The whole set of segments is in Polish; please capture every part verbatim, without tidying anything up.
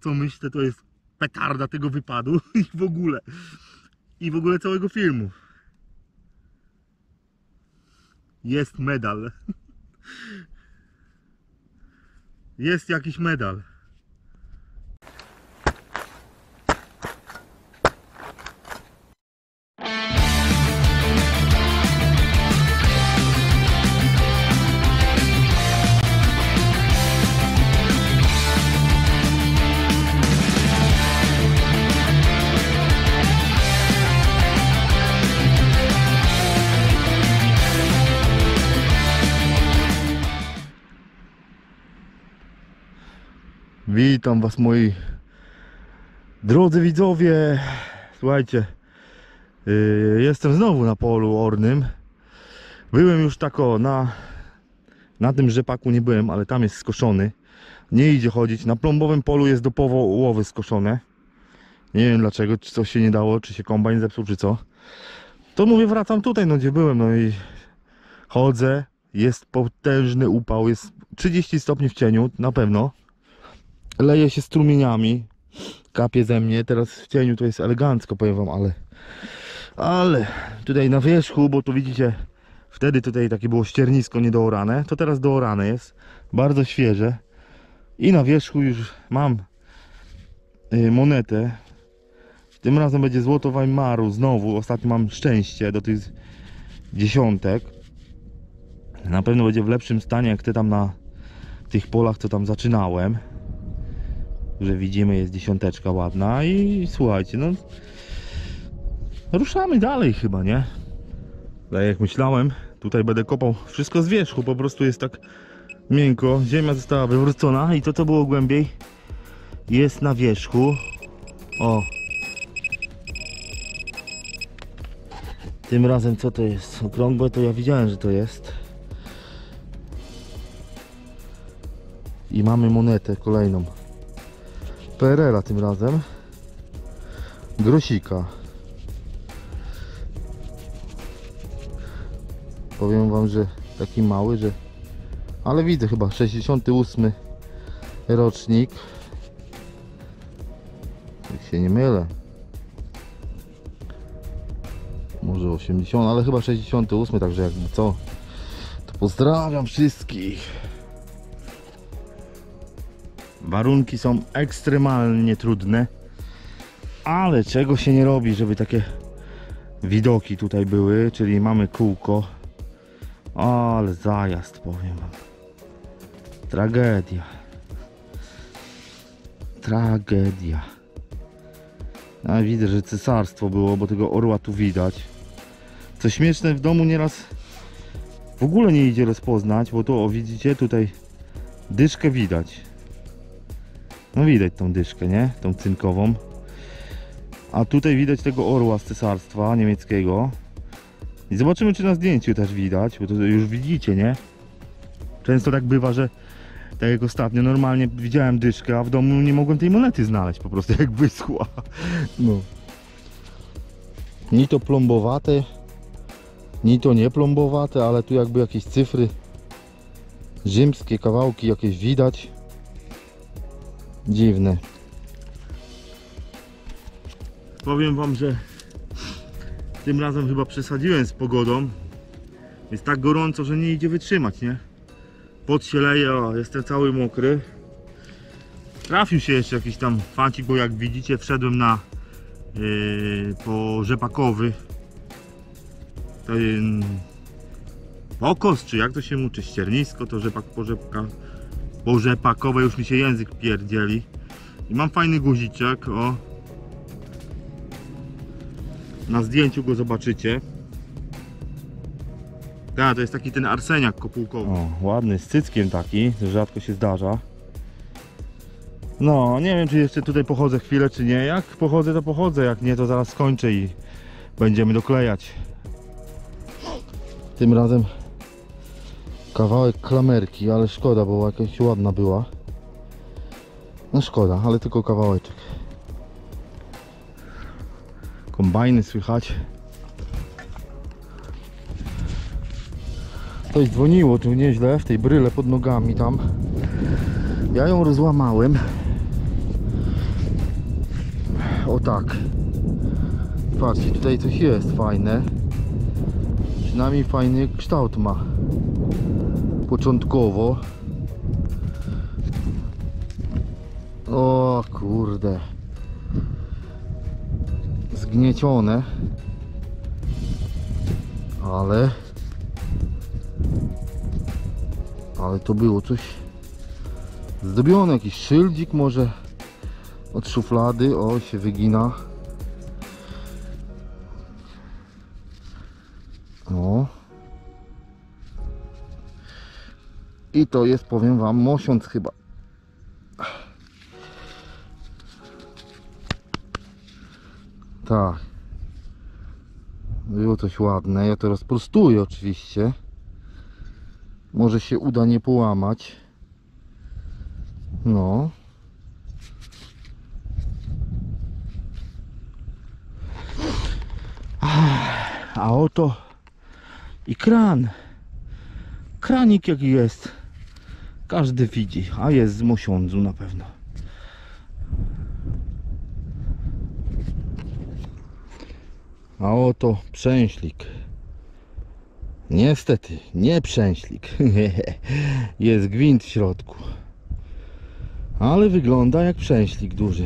co myślę, to jest petarda tego wypadu i w ogóle. I w ogóle całego filmu. Jest medal. Jest jakiś medal. Witam was, moi drodzy widzowie. Słuchajcie, yy, jestem znowu na polu ornym. Byłem już tako na na tym rzepaku nie byłem, ale tam jest skoszony. Nie idzie chodzić. Na plombowym polu jest do połowy skoszone. Nie wiem dlaczego, czy coś się nie dało, czy się kombajn zepsuł, czy co. To mówię, wracam tutaj, no gdzie byłem, no i chodzę. Jest potężny upał, jest trzydzieści stopni w cieniu, na pewno. Leje się strumieniami, kapie ze mnie. Teraz w cieniu to jest elegancko, powiem wam, ale ale tutaj na wierzchu, bo tu widzicie, wtedy tutaj takie było ściernisko niedoorane, to teraz doorane jest, bardzo świeże. I na wierzchu już mam y, monetę. Tym razem będzie złoto Weimaru znowu. Ostatnio mam szczęście do tych dziesiątek. Na pewno będzie w lepszym stanie jak te tam na tych polach, co tam zaczynałem. Że widzimy, jest dziesiąteczka ładna. I słuchajcie, no ruszamy dalej chyba, nie? Tak jak myślałem, tutaj będę kopał wszystko z wierzchu, po prostu jest tak miękko, ziemia została wywrócona i to, co było głębiej, jest na wierzchu. O, tym razem co to jest? Okrągłe to ja widziałem, że to jest. I mamy monetę kolejną P R L a tym razem, grosika. Powiem wam, że taki mały, że ale widzę chyba sześćdziesiąty ósmy rocznik, jak się nie mylę, może osiemdziesiąty, ale chyba sześćdziesiąty ósmy, także jakby co, to pozdrawiam wszystkich. Warunki są ekstremalnie trudne, ale czego się nie robi, żeby takie widoki tutaj były, czyli mamy kółko. Ale zajazd, powiem wam. Tragedia. Tragedia. A widzę, że cesarstwo było, bo tego orła tu widać. Co śmieszne, w domu nieraz w ogóle nie idzie rozpoznać, bo tu, o widzicie, tutaj dyszkę widać. No widać tą dyszkę, nie? Tą cynkową. A tutaj widać tego orła z cesarstwa niemieckiego. I zobaczymy, czy na zdjęciu też widać, bo to już widzicie, nie? Często tak bywa, że tak jak ostatnio, normalnie widziałem dyszkę, a w domu nie mogłem tej monety znaleźć, po prostu jak wyschła. No. Ni to plombowate, ni to nie plombowate, ale tu jakby jakieś cyfry rzymskie, kawałki jakieś widać. Dziwne. Powiem wam, że tym razem chyba przesadziłem z pogodą. Jest tak gorąco, że nie idzie wytrzymać, nie? Pot się leje, o, jestem cały mokry. Trafił się jeszcze jakiś tam fancik, bo jak widzicie, wszedłem na yy, po rzepakowy. To yy, pokos, czy jak to się uczy? Ściernisko, to rzepak po rzepka. Po rzepakowe już mi się język pierdzieli. I mam fajny guziczek, o. Na zdjęciu go zobaczycie. Tak, to jest taki ten arseniak kopułkowy. O, ładny, z cyckiem taki, to rzadko się zdarza. No, nie wiem, czy jeszcze tutaj pochodzę chwilę, czy nie. Jak pochodzę, to pochodzę, jak nie, to zaraz skończę i będziemy doklejać. Tym razem kawałek klamerki, ale szkoda, bo jakaś ładna była. No szkoda, ale tylko kawałeczek. Kombajny słychać. Coś dzwoniło tu nieźle w tej bryle pod nogami tam. Ja ją rozłamałem. O tak. Patrzcie, tutaj coś jest fajne. Przynajmniej fajny kształt ma. Początkowo. O kurde. Zgniecione. Ale... Ale to było coś zdobione. Jakiś szyldzik może od szuflady. O, się wygina. O. I to jest, powiem wam, mosiąc chyba. Tak. Było coś ładne. Ja to rozprostuję oczywiście. Może się uda nie połamać. No. A oto i kran. Kranik jaki jest. Każdy widzi. A jest z mosiądzu na pewno. A oto przęślik. Niestety, nie przęślik. Jest gwint w środku. Ale wygląda jak przęślik duży.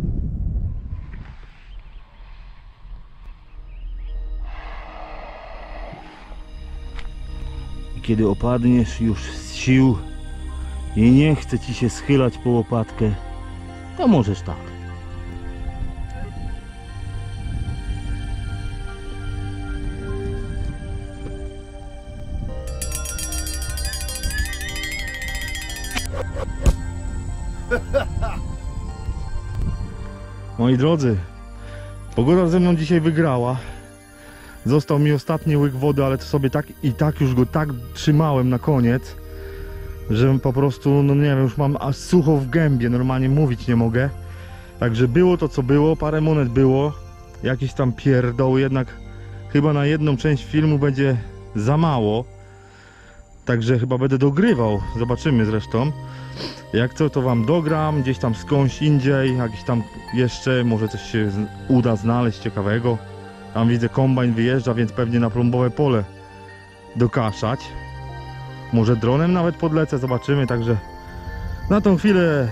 I kiedy opadniesz już z sił i nie chce ci się schylać po łopatkę, to możesz tak. Moi drodzy, pogoda ze mną dzisiaj wygrała. Został mi ostatni łyk wody, ale to sobie tak i tak już go tak trzymałem na koniec, że po prostu, no nie wiem, już mam aż sucho w gębie, normalnie mówić nie mogę. Także było to co było, parę monet było, jakieś tam pierdoły, jednak chyba na jedną część filmu będzie za mało. Także chyba będę dogrywał, zobaczymy zresztą. Jak co, to wam dogram gdzieś tam skądś indziej, jakiś tam jeszcze, może coś się uda znaleźć ciekawego. Tam widzę, kombajn wyjeżdża, więc pewnie na plombowe pole dokaszać. Może dronem nawet podlecę, zobaczymy. Także na tą chwilę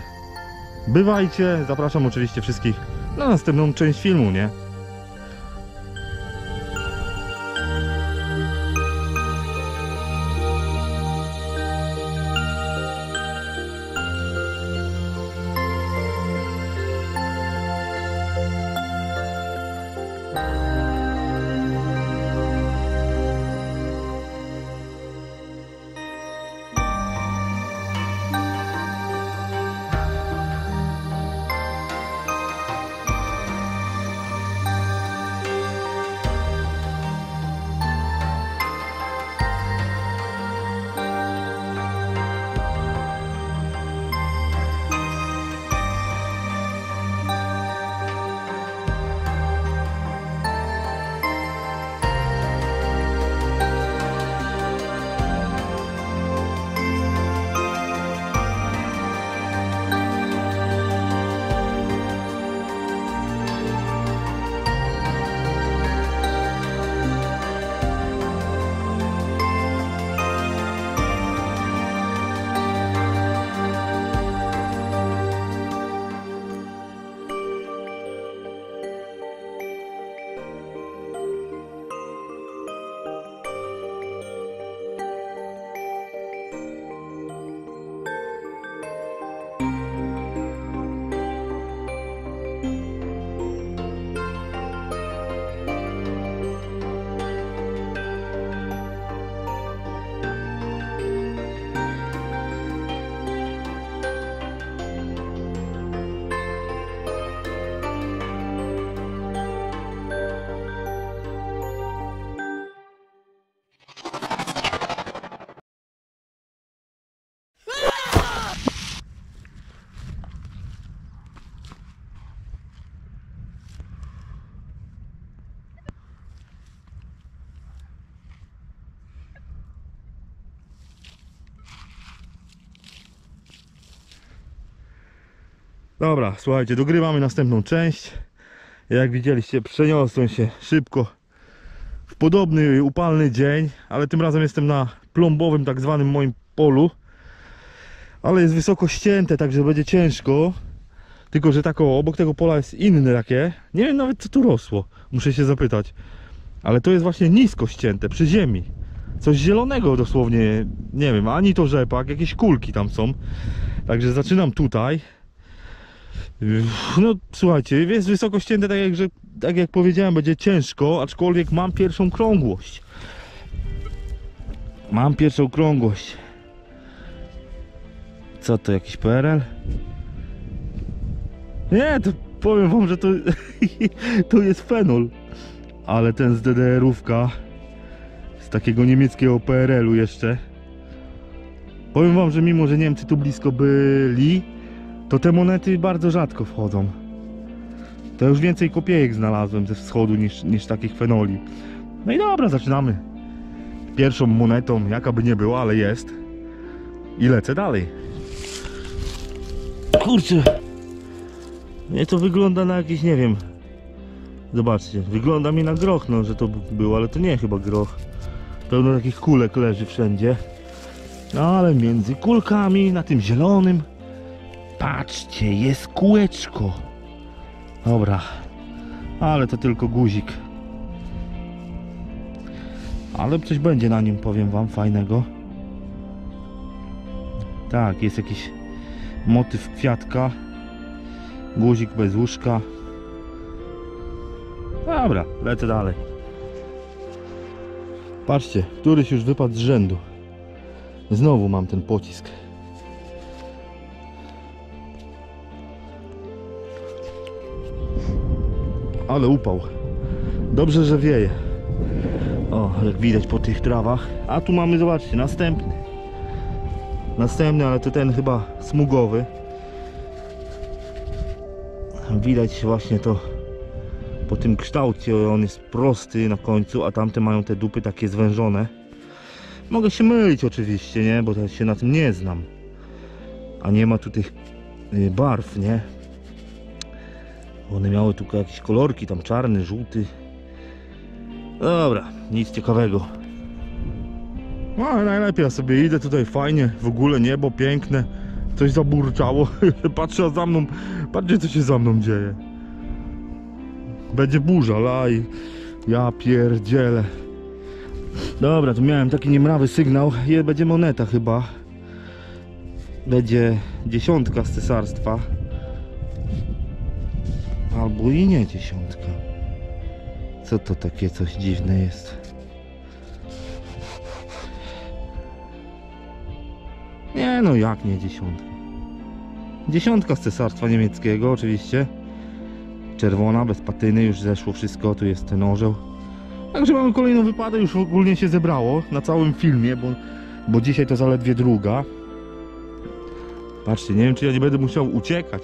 bywajcie. Zapraszam oczywiście wszystkich na następną część filmu, nie? Dobra, słuchajcie, dogrywamy następną część. Jak widzieliście, przeniosłem się szybko w podobny upalny dzień, ale tym razem jestem na plombowym tak zwanym moim polu. Ale jest wysoko ścięte, także będzie ciężko. Tylko że tak o, obok tego pola jest inne takie. Nie wiem nawet co tu rosło, muszę się zapytać. Ale to jest właśnie nisko ścięte, przy ziemi. Coś zielonego dosłownie, nie wiem, ani to rzepak, jakieś kulki tam są. Także zaczynam tutaj. No słuchajcie, jest wysoko ścięte, tak jak, że, tak jak powiedziałem, będzie ciężko, aczkolwiek mam pierwszą krągłość. Mam pierwszą krągłość. Co to, jakiś P R L? Nie, to powiem wam, że to, to jest fenol. Ale ten z D D R-ówka, z takiego niemieckiego P R L-u jeszcze. Powiem wam, że mimo, że Niemcy tu blisko byli, to te monety bardzo rzadko wchodzą. To już więcej kopiejek znalazłem ze wschodu niż, niż takich fenoli. No i dobra, zaczynamy. Pierwszą monetą, jaka by nie była, ale jest. I lecę dalej. Kurczę. Nie, to wygląda na jakiś, nie wiem. Zobaczcie, wygląda mi na groch, no, że to było, ale to nie chyba groch. Pełno takich kulek leży wszędzie. No ale między kulkami, na tym zielonym, patrzcie, jest kółeczko. Dobra, ale to tylko guzik. Ale coś będzie na nim, powiem wam, fajnego. Tak, jest jakiś motyw kwiatka. Guzik bez łóżka. Dobra, lecę dalej. Patrzcie, któryś już wypadł z rzędu. Znowu mam ten pocisk. Ale upał. Dobrze, że wieje. O, jak widać po tych trawach. A tu mamy, zobaczcie, następny. Następny, ale to ten chyba smugowy. Widać właśnie to po tym kształcie, on jest prosty na końcu, a tamte mają te dupy takie zwężone. Mogę się mylić oczywiście, nie? Bo ja się na tym nie znam. A nie ma tu tych barw, nie? One miały tu jakieś kolorki, tam czarny, żółty. Dobra, nic ciekawego. No ale najlepiej, ja sobie idę tutaj fajnie, w ogóle niebo piękne. Coś zaburczało. Patrzę za mną, patrzcie co się za mną dzieje. Będzie burza, laj. Ja pierdzielę. Dobra, tu miałem taki niemrawy sygnał. Je, będzie moneta chyba. Będzie dziesiątka z cesarstwa. Albo i nie dziesiątka. Co to takie coś dziwne jest? Nie no, jak nie dziesiątka? Dziesiątka z cesarstwa niemieckiego oczywiście. Czerwona, bez patyny, już zeszło wszystko, tu jest ten orzeł. Także mamy kolejną wypadę, już ogólnie się zebrało na całym filmie, bo, bo dzisiaj to zaledwie druga. Patrzcie, nie wiem czy ja nie będę musiał uciekać.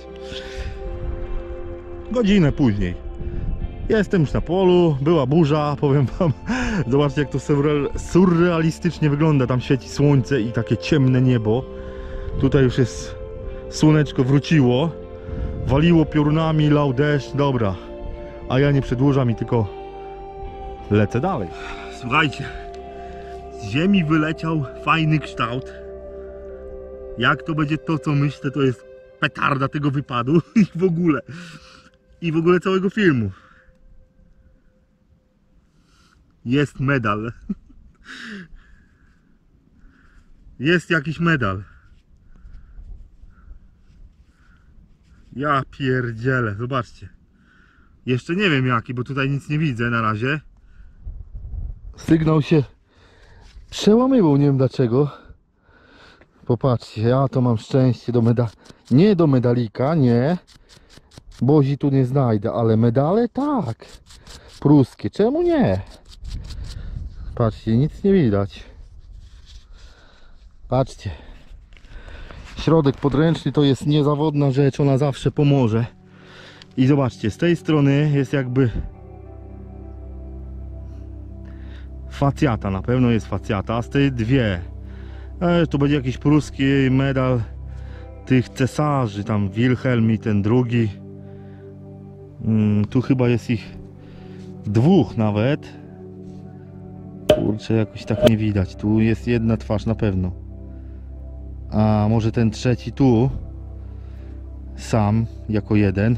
Godzinę później. Jestem już na polu, była burza, powiem wam. Zobaczcie jak to surrealistycznie wygląda, tam świeci słońce i takie ciemne niebo. Tutaj już jest słoneczko, wróciło. Waliło piorunami, lał deszcz, dobra. A ja nie przedłużam i tylko lecę dalej. Słuchajcie, z ziemi wyleciał fajny kształt. Jak to będzie to co myślę, to jest petarda tego wypadu i w ogóle. I w ogóle całego filmu. Jest medal. Jest jakiś medal. Ja pierdzielę, zobaczcie. Jeszcze nie wiem jaki, bo tutaj nic nie widzę na razie. Sygnał się przełamywał, nie wiem dlaczego. Popatrzcie, ja to mam szczęście do medali. Nie do medalika, nie. Bozi tu nie znajdę, ale medale tak. Pruskie, czemu nie? Patrzcie, nic nie widać. Patrzcie. Środek podręczny to jest niezawodna rzecz, ona zawsze pomoże. I zobaczcie, z tej strony jest jakby facjata, na pewno jest facjata, a z tej dwie. E, tu będzie jakiś pruski medal tych cesarzy, tam Wilhelm i ten drugi. Mm, tu chyba jest ich dwóch nawet. Kurczę, jakoś tak nie widać. Tu jest jedna twarz na pewno. A może ten trzeci tu sam jako jeden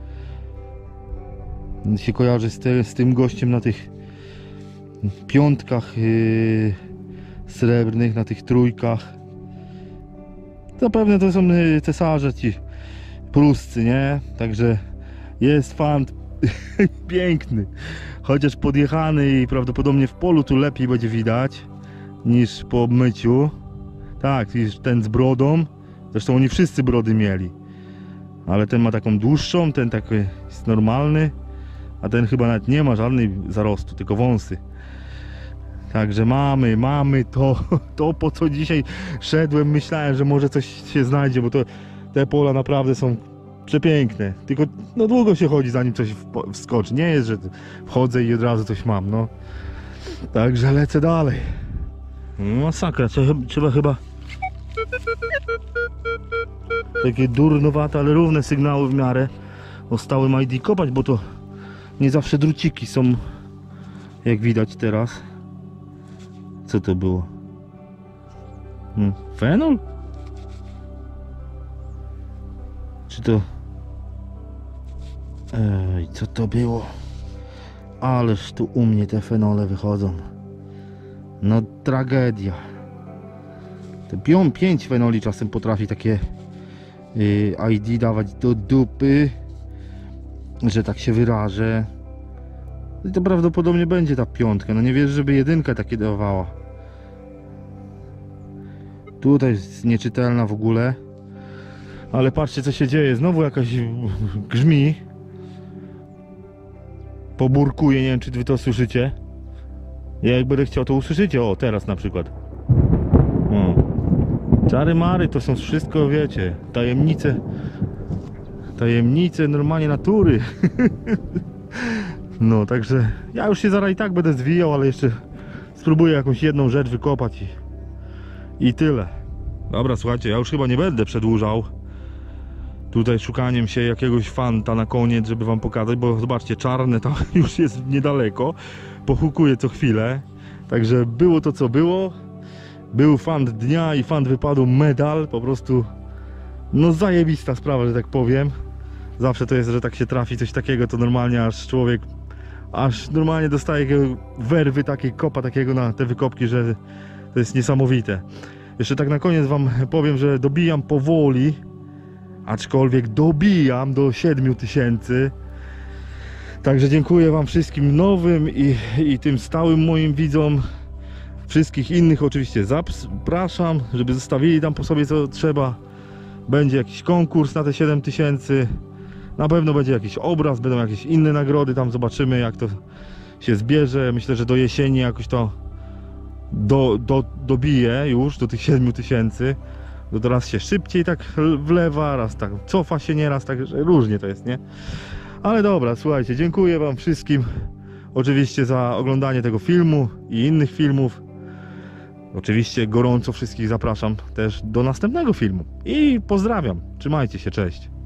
się kojarzy z, te, z tym gościem na tych piątkach yy, srebrnych, na tych trójkach. Zapewne to są yy, cesarze ci pruscy, nie? Także jest fan piękny, chociaż podjechany i prawdopodobnie w polu tu lepiej będzie widać niż po obmyciu. Tak, ten z brodą, zresztą oni wszyscy brody mieli, ale ten ma taką dłuższą, ten taki jest normalny, a ten chyba nawet nie ma żadnej zarostu, tylko wąsy. Także mamy, mamy to, to po co dzisiaj szedłem. Myślałem, że może coś się znajdzie, bo to, te pola naprawdę są przepiękne. Tylko no długo się chodzi, zanim coś wskoczy. Nie jest, że wchodzę i od razu coś mam, no. Także lecę dalej. Masakra, trzeba, trzeba chyba takie durnowate, ale równe sygnały w miarę o stałym I D kopać, bo to nie zawsze druciki są, jak widać teraz. Co to było? Hmm, fenol? Czy to... Ej, co to było? Ależ tu u mnie te fenole wychodzą. No tragedia. Te pią, pięć fenoli czasem potrafi takie yy, I D dawać do dupy, że tak się wyrażę. I to prawdopodobnie będzie ta piątka. No nie wierzę, żeby jedynka takie dawała. Tutaj jest nieczytelna w ogóle. Ale patrzcie, co się dzieje. Znowu jakaś grzmi. Poburkuje, nie wiem, czy wy to słyszycie. Ja jak będę chciał, to usłyszycie. O, teraz na przykład. O. Czary mary to są wszystko, wiecie, tajemnice. Tajemnice normalnie natury. No, także ja już się zaraz i tak będę zwijał, ale jeszcze spróbuję jakąś jedną rzecz wykopać i, i tyle. Dobra, słuchajcie, ja już chyba nie będę przedłużał tutaj szukaniem się jakiegoś fanta na koniec, żeby wam pokazać, bo zobaczcie, czarne tam już jest niedaleko, pohukuje co chwilę. Także było to, co było. Był fant dnia i fant wypadł medal, po prostu no zajebista sprawa, że tak powiem. Zawsze to jest, że tak się trafi coś takiego, to normalnie aż człowiek aż normalnie dostaje werwy takiej, kopa takiego na te wykopki, że to jest niesamowite. Jeszcze tak na koniec wam powiem, że dobijam powoli, aczkolwiek dobijam do siedmiu tysięcy. Także dziękuję wam wszystkim nowym i, i tym stałym moim widzom. Wszystkich innych oczywiście zapraszam, żeby zostawili tam po sobie co trzeba. Będzie jakiś konkurs na te siedem tysięcy. Na pewno będzie jakiś obraz, będą jakieś inne nagrody, tam zobaczymy, jak to się zbierze. Myślę, że do jesieni jakoś to do, do, dobiję już do tych siedmiu tysięcy. To raz się szybciej tak wlewa, raz tak cofa się nieraz, tak różnie to jest, nie? Ale dobra, słuchajcie, dziękuję wam wszystkim oczywiście za oglądanie tego filmu i innych filmów. Oczywiście gorąco wszystkich zapraszam też do następnego filmu i pozdrawiam, trzymajcie się, cześć.